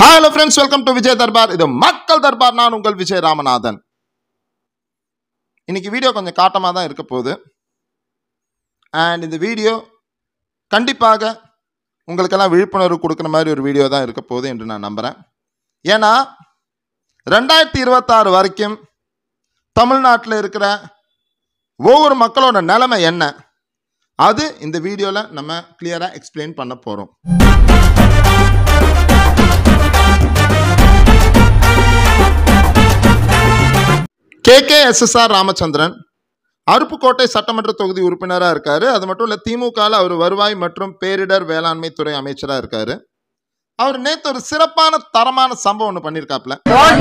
Hello friends, welcome to Vijay Darbar. இது மக்கள் தர்பார். நான் உங்கள் விஜய் ராமநாதன். இன்னைக்கு வீடியோ கொஞ்சம் காட்டமா தான் இருக்க போகுது. And இந்த வீடியோ கண்டிப்பாக உங்களுக்கெல்லாம் விழிப்புணர்வு கொடுக்கிற மாதிரி ஒரு வீடியோ தான் இருக்க போகுது என்று நான் நம்புறேன். ஏன்னா 2026 வரைக்கும் தமிழ்நாட்டில் இருக்கிற ஒவ்வொரு மக்களோட நிலைமை என்ன, அது இந்த வீடியோவில் நம்ம கிளியராக எக்ஸ்பிளைன் பண்ண போகிறோம். kkssr Ramachandran அருப்புக்கோட்டை சட்டமன்ற தொகுதி உறுப்பினராக இருக்காரு. அது மட்டும் இல்லை, திமுகவில் அவர் வருவாய் மற்றும் பேரிடர் வேளாண்மை துறை அமைச்சராக இருக்காரு. அவர் நேற்று ஒரு சிறப்பான தரமான சம்பவம் ஒன்று பண்ணியிருக்காப்ல.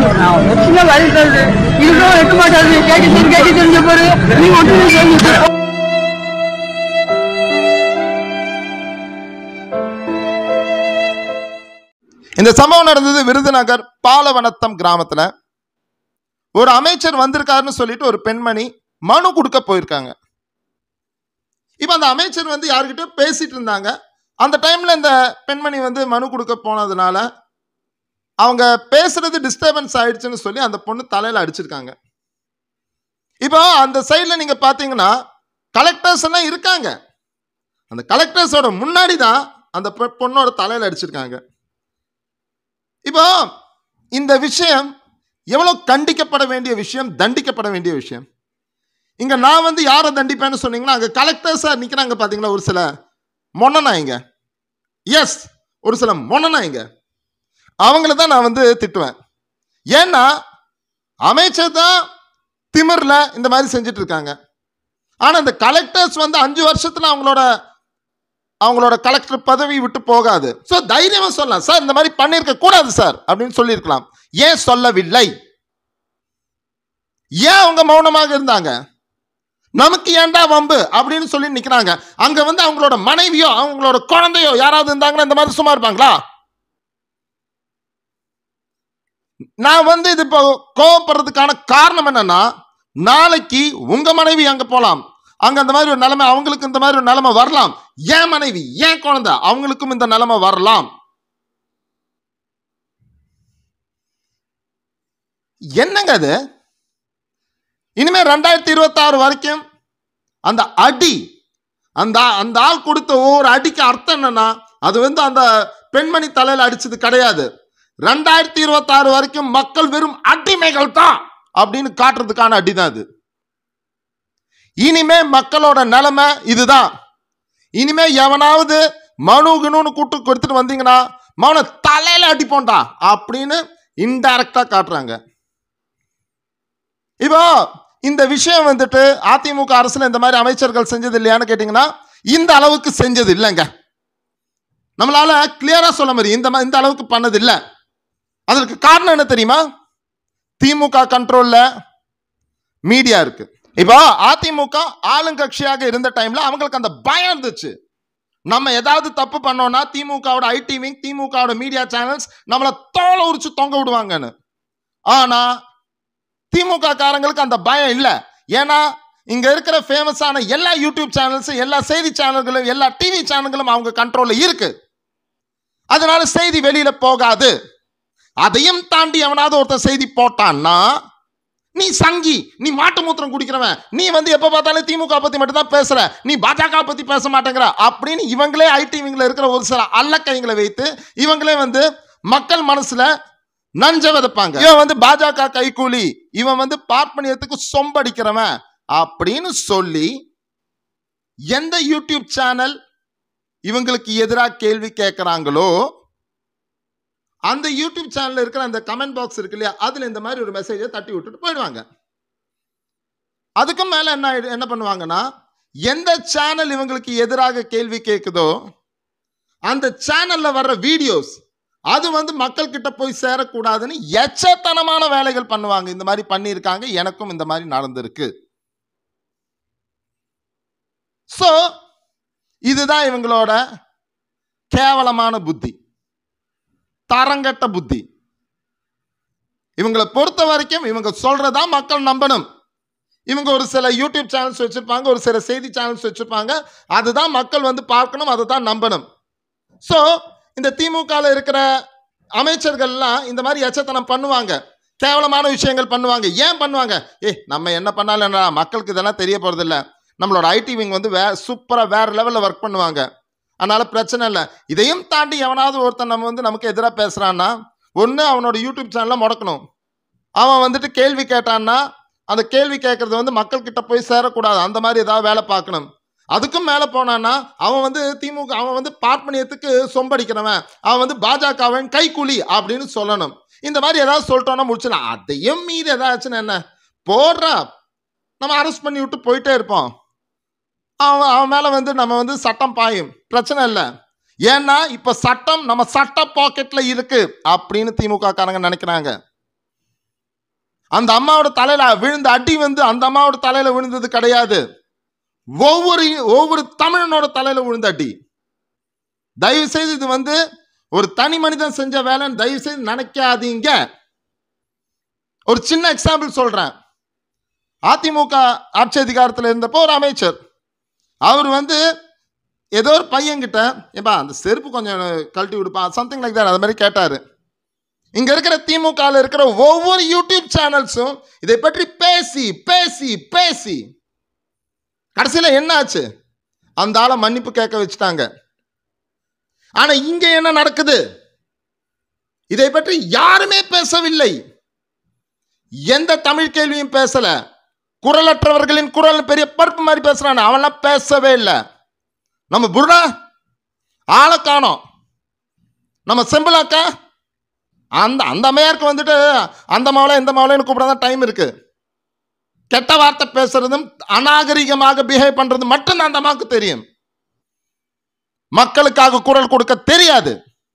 இந்த சம்பவம் நடந்தது விருதுநகர் பாலவனத்தம் கிராமத்தில். ஒரு அமைச்சர் வந்திருக்காருன்னு சொல்லிட்டு ஒரு பெண்மணி மனு கொடுக்க போயிருக்காங்க. இப்ப அந்த அமைச்சர் யாருக்கிட்ட பேசிட்டு இருந்தாங்க. அந்த டைம்ல இந்த பெண்மணி மனு கொடுக்க போனதுனால அவங்க பேசுறது டிஸ்டர்பன்ஸ் ஆயிடுச்சுன்னு சொல்லி அந்த பொண்ணு தலையில அடிச்சிருக்காங்க. இப்போ அந்த சைட்ல நீங்க பாத்தீங்கன்னா கலெக்டர்ஸ் எல்லாம் இருக்காங்க. அந்த கலெக்டர்ஸோட முன்னாடி தான் அந்த பொண்ணோட தலையில அடிச்சிருக்காங்க. இப்போ இந்த விஷயம் எவ்வளவு கண்டிக்கப்பட வேண்டிய விஷயம், தண்டிக்கப்பட வேண்டிய விஷயம். இங்க நான் யாரை தண்டிப்பேன்னு சொன்னீங்கன்னா, அங்க கலெக்டர்ஸா நிக்கிறாங்க பாத்தீங்களா, ஒரு சில மொன்னநாய்ங்க. எஸ், ஒரு சில மொன்னநாய்ங்க, அவங்கள தான் நான் திட்டுவேன். ஏன்னா அமைச்சர் தான் திமிர்ல இந்த மாதிரி செஞ்சுட்டு இருக்காங்க. ஆனா இந்த கலெக்டர்ஸ் 5 வருஷத்துல அவங்களோட கலெக்டர் பதவி விட்டு போகாது. சோ தைரியமா சொல்லலாம், சார் இந்த மாதிரி பண்ணிருக்க கூடாது சார் அப்படின்னு சொல்லியிருக்கலாம். ஏன் சொல்லவில்லை? ஏன் அவங்க மௌனமாக இருந்தாங்க? நமக்கு ஏண்டா வம்பு அப்படின்னு சொல்லி நிக்கிறாங்க. அங்க அவங்களோட மனைவியோ அவங்களோட குழந்தையோ யாராவது இருந்தாங்கன்னா இந்த மாதிரி சும்மா இருப்பாங்களா? நான் இது இப்போ கோவப்படுறதுக்கான காரணம் என்னன்னா, நாளைக்கு உங்க மனைவி அங்க போலாம், அங்க அந்த மாதிரி ஒரு நிலைமை, அவங்களுக்கு இந்த மாதிரி ஒரு நிலைமை வரலாம். ஏன் மனைவி, ஏன் குழந்தை, அவங்களுக்கும் இந்த நிலைமை வரலாம். என்னங்க அது? இனிமே 2026 வரைக்கும் அந்த அடி, அந்த ஆள் கொடுத்த ஒவ்வொரு அடிக்கு அர்த்தம் என்னன்னா, அது அந்த பெண்மணி தலையில அடிச்சது கிடையாது. 2026 வரைக்கும் மக்கள் வெறும் அடிமைகள் தான் அப்படின்னு காட்டுறதுக்கான அடிதான் அது. இனிமே மக்களோட நிலைமை இதுதான். இனிமே எவனாவது மனுகுன்னு கூட்டு கொடுத்துட்டு வந்தீங்கன்னா மௌன தலையில அடிப்போண்டா அப்படின்னு இன்டைரக்டா காட்டுறாங்க. இப்போ இந்த விஷயம் அதிமுக அரசுல இந்த மாதிரி அமைச்சர்கள் செஞ்சது இல்லையான்னு கேட்டீங்கன்னா, இந்த அளவுக்கு செஞ்சது இல்லைங்க. நம்மளால கிளியரா சொல்ல முடியும், இந்த அளவுக்கு பண்ணது இல்லை. அதற்கு காரணம் என்ன தெரியுமா? திமுக கண்ட்ரோல்ல மீடியா இருக்கு. இப்போ அதிமுக ஆளுங்கட்சியாக இருந்த டைம்ல அவங்களுக்கு அந்த பயம் இருந்துச்சு. நம்ம ஏதாவது தப்பு பண்ணோம்னா திமுகவோட ஐடி விங், திமுகவோட மீடியா சேனல்ஸ் நம்மள தோலை உரிச்சு தொங்க விடுவாங்கன்னு. ஆனா திமுக காரங்களுக்கு அந்த பயம் இல்லை. ஏன்னா இங்க இருக்கிற ஃபேமஸான எல்லா யூடியூப் சேனல்ஸும், எல்லா செய்தி சேனல்களும், எல்லா டிவி சேனல்களும் அவங்க கண்ட்ரோல்ல இருக்கு. அதனால செய்தி வெளியில போகாது. அதையும் தாண்டி எவனாவது ஒருத்தர் செய்தி போட்டான்னா, நீ சங்கி, நீ மாட்டு மூத்திரம் குடிக்கிறவன், நீ எப்ப பார்த்தாலும் திமுக பத்தி மட்டும் தான் பேசுற, நீ பாஜக பத்தி பேச மாட்டேங்கிற அப்படின்னு இவங்களே ஐடிவிங்ல இருக்கிற ஒரு சில அல்லக்கைங்களை வைத்து இவங்களே மக்கள் மனசுல நஞ்ச விதைப்பாங்க. இவன் பாஜக கைகூலி, இவன் பார்ப்பனியத்துக்கு சொம்படிக்கிறவன் அப்படின்னு சொல்லி எந்த யூடியூப் சேனல் இவங்களுக்கு எதிராக கேள்வி கேட்கிறாங்களோ அந்த யூடியூப் சேனல் இருக்கிற அந்த கமெண்ட் பாக்ஸ் இருக்கு இல்லையா, அதுல இந்த மாதிரி ஒரு மெசேஜை தட்டி விட்டுட்டு போயிடுவாங்க. அதுக்கும் மேல என்ன பண்ணுவாங்கன்னா, எந்த சேனல் இவங்களுக்கு எதிராக கேள்வி கேட்குதோ அந்த சேனல்ல வர்ற வீடியோஸ் அது மக்கள் கிட்ட போய் சேரக்கூடாதுன்னு எச்சத்தனமான வேலைகள் பண்ணுவாங்க. இந்த மாதிரி பண்ணியிருக்காங்க, எனக்கும் இந்த மாதிரி நடந்திருக்கு. சோ இதுதான் இவங்களோட கேவலமான புத்தி, தரங்கட்ட புத்தி. இவங்களை பொறுத்த வரைக்கும் இவங்க சொல்றதா மக்கள் நம்பணும். இவங்க ஒரு சில யூடியூப் சேனல்ஸ் வச்சிருப்பாங்க, ஒரு சில செய்தி சேனல்ஸ் வச்சிருப்பாங்க, அதுதான் மக்கள் பார்க்கணும், அதை தான் நம்பணும். சோ இந்த திமுகல இருக்கிற அமைச்சர்கள்லாம் இந்த மாதிரி எச்சத்தனம் பண்ணுவாங்க, கேவலமான விஷயங்கள் பண்ணுவாங்க. ஏன் பண்ணுவாங்க? நம்ம என்ன பண்ணாலும் என்ன, மக்களுக்கு இதெல்லாம் தெரிய போறது இல்ல. நம்மளோட ஐடி விங் வந்து சூப்பரா வேற லெவல்ல ஒர்க் பண்ணுவாங்க, அதனால பிரச்சனை இல்லை. இதையும் தாண்டி எவனாவது ஒருத்தன் நம்ம வந்து நமக்கு எதிராக பேசுறான்னா, ஒன்று அவனோட யூடியூப் சேனலை முடக்கணும். அவன் வந்துட்டு கேள்வி கேட்டான்னா அந்த கேள்வி கேட்கறது வந்து மக்கள் கிட்ட போய் சேரக்கூடாது, அந்த மாதிரி ஏதாவது வேலை பார்க்கணும். அதுக்கும் மேலே போனான்னா அவன் வந்து திமுக, அவன் வந்து பார்ப்பனியத்துக்கு சொம்படிக்கிறவன், அவன் வந்து பாஜகவின் கைக்கூலி அப்படின்னு சொல்லணும். இந்த மாதிரி ஏதாவது சொல்லிட்டோன்னா முடிச்சிடலாம். அதையும் மீறி ஏதாச்சுன்னு என்ன போடுறா, நம்ம அரெஸ்ட் பண்ணி விட்டு போயிட்டே இருப்போம். அவன் மேலே வந்து நம்ம வந்து சட்டம் பாயும், பிரச்சனை இல்லை. ஏன்னா இப்போ சட்டம் நம்ம சட்ட பாக்கெட்ல இருக்கு அப்படின்னு திமுக காரங்க நினைக்கிறாங்க. அந்த அம்மாவோட தலையில விழுந்த அடி வந்து அந்த அம்மாவோட தலையில விழுந்தது கிடையாது, ஒவ்வொரு தமிழனோட தலையில விழுந்த அடி. தயவு செய்து இது வந்து ஒரு தனி மனிதன் செஞ்ச வேலைன்னு தயவு செய்து நினைக்காதீங்க. ஒரு சின்ன எக்ஸாம்பிள் சொல்றேன். அதிமுக ஆட்சி அதிகாரத்தில் இருந்தப்போ ஒரு அமைச்சர், அவர் வந்து ஏதோ ஒரு பையன்கிட்ட, ஏப்பா அந்த செருப்பு கொஞ்சம் கழட்டி விடுப்பா, சம்திங் லைக் தட், அது மாதிரி கேட்டாரு. இங்க இருக்கிற திமுக இருக்கிற ஒவ்வொரு யூடியூப் சேனல்ஸும் இதை பற்றி பேசி பேசி பேசி கடைசியில் என்ன ஆச்சு? அந்த ஆளை மன்னிப்பு கேட்க வச்சுட்டாங்க. ஆனா இங்க என்ன நடக்குது? இதை பற்றி யாருமே பேசவில்லை. எந்த தமிழ் கேள்வியும் பேசல. குரலற்றவர்களின் குரல் பெரிய பருப்பு மாதிரி பேசுறான், அவன்லாம் பேசவே இல்லை. நம்ம புருடா ஆளை காணோம். நம்ம செம்பிளாக்கா அந்த அம்மையாருக்கு வந்துட்டு அந்த மாவளை இந்த மாவளைன்னு கூப்பிடாதான் டைம் இருக்கு. கெட்ட வார்த்தை பேசுறதும் அநாகரிகமாக பிஹேவ் பண்றது மட்டும்தான் அந்த அம்மாவுக்கு தெரியும். மக்களுக்காக குரல் கொடுக்க தெரியாது.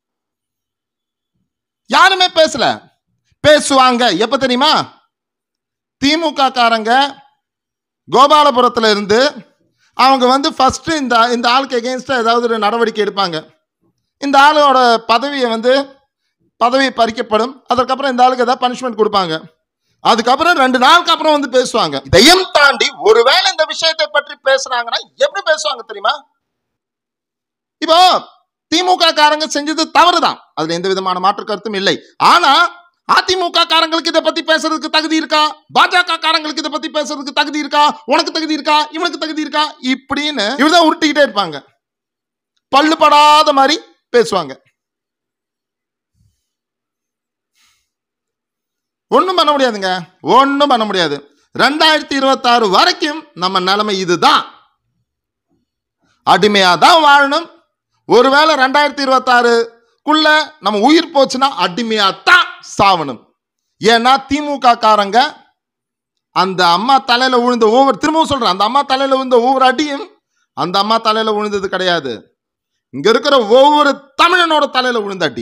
யாருமே பேசல. பேசுவாங்க எப்ப தெரியுமா? திமுக காரங்க கோபாலபுரத்துல இருந்து அவங்க வந்து ஃபர்ஸ்ட் இந்த ஆளுக்கு எகெயின்ஸ்டா ஏதாவது ஒரு நடவடிக்கை எடுப்பாங்க. இந்த ஆளோட பதவி பறிக்கப்படும். அதற்கப்புறம் இந்த ஆளுக்கு ஏதாவது பனிஷ்மெண்ட் கொடுப்பாங்க. அதுக்கப்புறம் 2 நாளுக்கு அப்புறம் வந்து பேசுவாங்க. இதையும் தாண்டி ஒருவேளை இந்த விஷயத்தை பற்றி பேசுறாங்கன்னா எப்படி பேசுவாங்க தெரியுமா? இப்போ திமுக காரங்க செஞ்சது தவறுதான், அதுல எந்த விதமான மாற்று கருத்தும் இல்லை. ஆனா அதிமுக காரங்களுக்கு இதை பத்தி பேசுறதுக்கு தகுதி இருக்கா? பாஜக காரங்களுக்கு இதை பத்தி பேசுறதுக்கு தகுதி இருக்கா? உனக்கு தகுதி இருக்கா? இவனுக்கு தகுதி இருக்கா? இப்படின்னு இவதான் உருட்டிக்கிட்டே இருப்பாங்க. பல்லுபடாத மாதிரி பேசுவாங்க. ஒன்றும் பண்ண முடியாதுங்க, ஒன்றும் பண்ண முடியாது. 2026 வரைக்கும் நம்ம நிலைமை இதுதான். அடிமையா தான் வாழணும். ஒருவேளை 2026க்குள்ள நம்ம உயிர் போச்சுன்னா அடிமையா தான் சாவணும். ஏன்னா திமுக காரங்க அந்த அம்மா தலையில விழுந்த திரும்பவும் சொல்றேன், அந்த அம்மா தலையில விழுந்த ஒவ்வொரு அடியும் அந்த அம்மா தலையில விழுந்தது கிடையாது, இங்க இருக்கிற ஒவ்வொரு தமிழனோட தலையில விழுந்த அடி.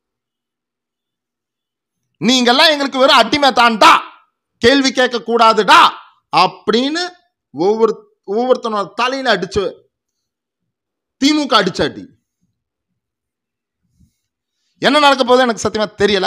நீங்கெல்லாம் எங்களுக்கு வெறும் அடிமை தான்டா, கேள்வி கேட்க கூடாதுடா அப்படின்னு ஒவ்வொருத்தனோட தலையில அடிச்சு திமுக அடிச்ச அடி. என்ன நடக்க போகுது எனக்கு சத்தியமா தெரியல.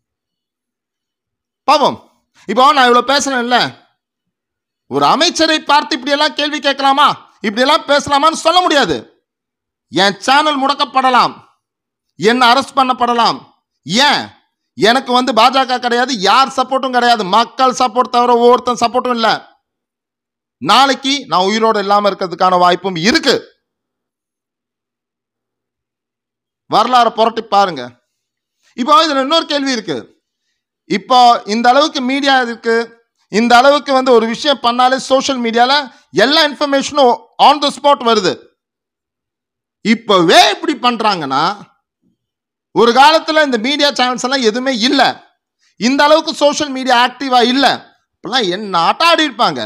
பாவம். இப்போ நான் இவ்வளவு பேசுறேன்ல, ஒரு அமைச்சரை பார்த்து இப்படி எல்லாம் கேள்வி கேட்கலாமா, இப்படி எல்லாம் பேசலாமான்னு சொல்ல முடியாது. என் சேனல் முடக்கப்படலாம், என்ன அரெஸ்ட் பண்ணப்படலாம். ஏன்? எனக்கு வந்து பாஜக கிடையாது, யார் சப்போர்ட்டும் கிடையாது, மக்கள் சப்போர்ட் தவிர ஒவ்வொருத்தன் சப்போர்ட்டும் இல்லை. நாளைக்கு நான் உயிரோடு இல்லாம இருக்கிறதுக்கான வாய்ப்பும் இருக்கு. வரலாறு புரட்டி பாருங்க. இப்போ இதுல இன்னொரு கேள்வி இருக்கு. இப்போ இந்த அளவுக்கு மீடியா இருக்கு, இந்த அளவுக்கு வந்து ஒரு விஷயம் பண்ணாலே சோஷியல் மீடியால எல்லா இன்ஃபர்மேஷனும் ஆன் த ஸ்பாட் வருது. இப்பவே இப்படி பண்றாங்கன்னா ஒரு காலத்துல இந்த மீடியா சேனல்ஸ் எல்லாம் எதுவுமே இல்லை, இந்த அளவுக்கு சோஷியல் மீடியா ஆக்டிவா இல்லை, இப்பெல்லாம் என்ன ஆட்டாடி இருப்பாங்க.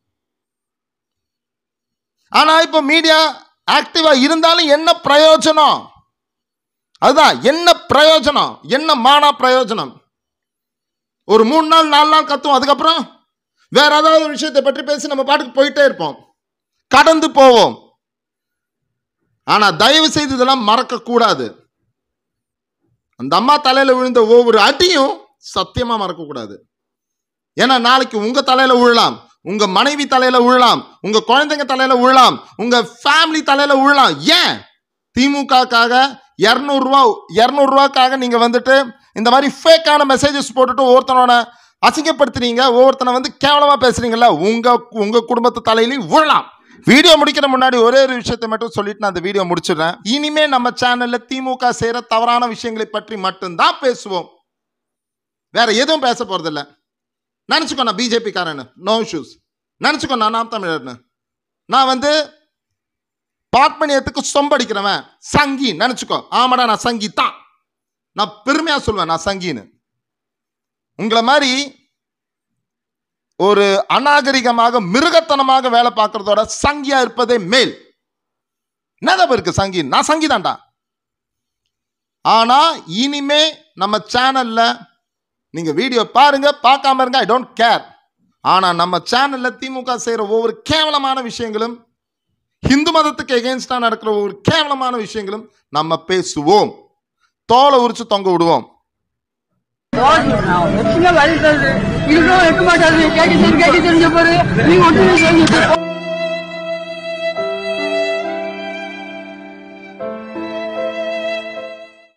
ஆனா இப்போ மீடியா ஆக்டிவா இருந்தாலும் என்ன பிரயோஜனம்? அதுதான் என்ன பிரயோஜனம், என்ன மானா பிரயோஜனம்? ஒரு 3 நாள் 4 நாள் கத்துவோம், அதுக்கப்புறம் வேற ஏதாவது ஒரு விஷயத்தை பற்றி பேசி நம்ம பாட்டுக்கு போயிட்டே இருப்போம், கடந்து போவோம். ஆனா தயவு செய்து இதெல்லாம் மறக்க கூடாது. அந்த அம்மா தலையில விழுந்த ஒவ்வொரு அடியும் சத்தியமா மறக்க கூடாது. ஏன்னா நாளைக்கு உங்க தலையில விழலாம், உங்க மனைவி தலையில விழலாம், உங்க குழந்தைங்க தலையில விழலாம், உங்க ஃபேமிலி தலையில விழலாம். ஏன்? திமுகக்காக 200 ரூபாய்க்காக நீங்க வந்துட்டு இந்த மாதிரி ஃபேக்கான மெசேஜஸ் போட்டுட்டு ஒவ்வொருத்தனோட அசிங்கப்படுத்துறீங்க, ஒவ்வொருத்தனை வந்து கேவலமா பேசுறீங்கல்ல, உங்க குடும்பத்து தலையிலையும் விழலாம். வீடியோ முடிக்கிற முன்னாடி ஒரே ஒரு விஷயத்தை மட்டும் சொல்லிட்டு நான் அந்த வீடியோ முடிச்சிடுறேன். இனிமே நம்ம சேனல்ல திமுக செய்யற தவறான விஷயங்களை பற்றி மட்டும்தான் பேசுவோம், வேற எதுவும் பேச போறது இல்லை. நினைச்சுக்கோ நான் பிஜேபி காரன்னு, நோ இஷ்யூஸ். நினைச்சுக்கோ நான் நாம் தமிழர்னு, நான் வந்து பார்ப்பனியத்துக்கு சொம்படிக்கிறவன், சங்கி நினைச்சுக்கோ. ஆமாடா நான் சங்கி தான், நான் பெருமையா சொல்லுவேன் நான் சங்கின்னு. உங்களை மாதிரி ஒரு அநாகரிகமாக மிருகத்தனமாக வேலை பார்க்கறதோட சங்கியா இருப்பதே மேல். என்னதான் இருக்கு சங்கி, நான் சங்கி தான்டா. ஆனா இனிமே நம்ம சேனல்ல நீங்க வீடியோ பாருங்க, பார்க்காம இருங்க, ஐ டோன்ட் கேர். ஆனா நம்ம சேனல்ல திமுக செய்யற ஒவ்வொரு கேவலமான விஷயங்களும், இந்து மதத்துக்கு எகெயின்ஸ்டா நடக்கிற ஒவ்வொரு கேவலமான விஷயங்களும் நம்ம பேசுவோம், தோலை உரிச்சு தொங்க விடுவோம். வழி சொல்றது